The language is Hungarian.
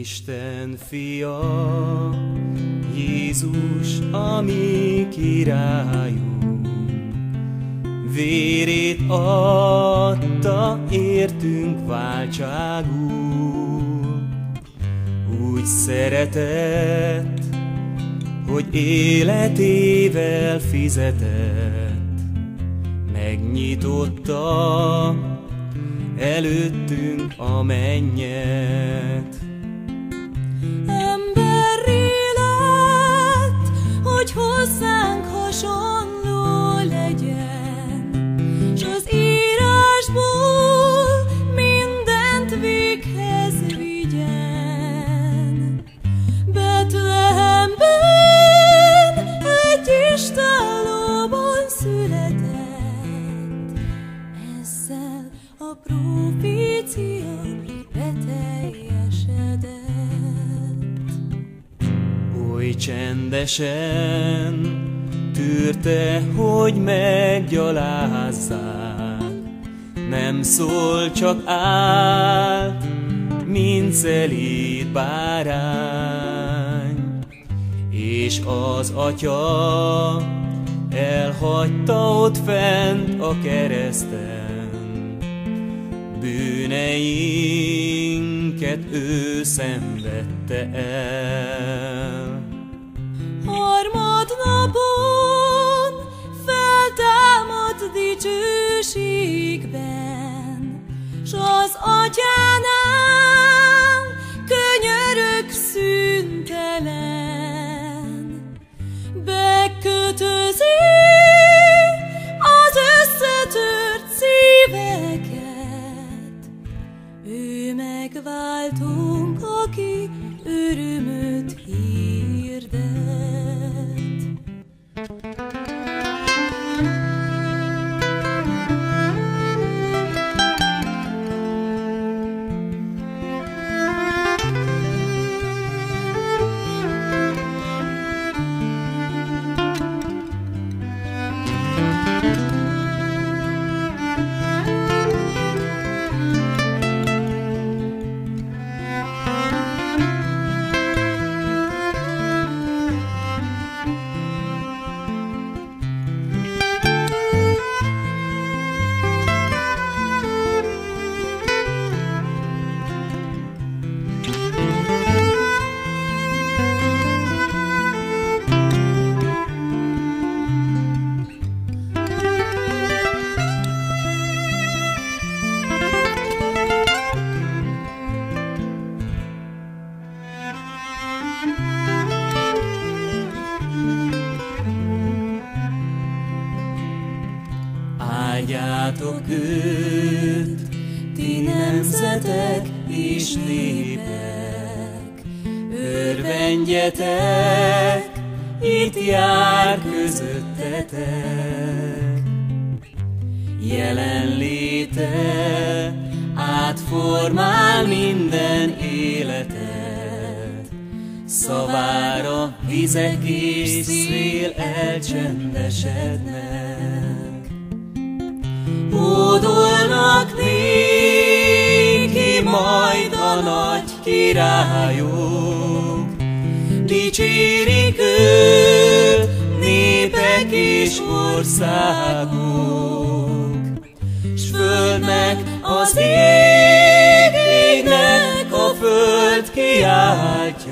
Isten fia, Jézus, a mi királyunk, vérét adta értünk váltságul. Úgy szeretett, hogy életével fizetett, megnyitotta előttünk a mennyet. Emberré lett, hogy hozzánk hasonló legyen, s az írásból mindent véghez vigyen. Betlehemben egy istállóban született, ezzel a profécia beteljesedett. Oly csendesen tűrte, hogy meggyalázzák, nem szól, csak állt, mint szelíd bárány. És az Atya elhagyta ott fent a kereszten, bűneinket ő szenvedte el. Harmadnapon feltámad dicsőségben, s az Atyánál könyörög szüntelen. Bekötözi az összetört szíveket, ő megváltunk, aki örömöt hirdet. Áldjátok őt, ti nemzetek és népek, örvendjetek, itt jár közöttetek. Jelenléte átformál minden életet, szavára vizek és szél elcsendesednek. Hódolnak néki majd a nagy királyok, dicsérik őt népek és országok, s földnek az égnek a föld kiáltja,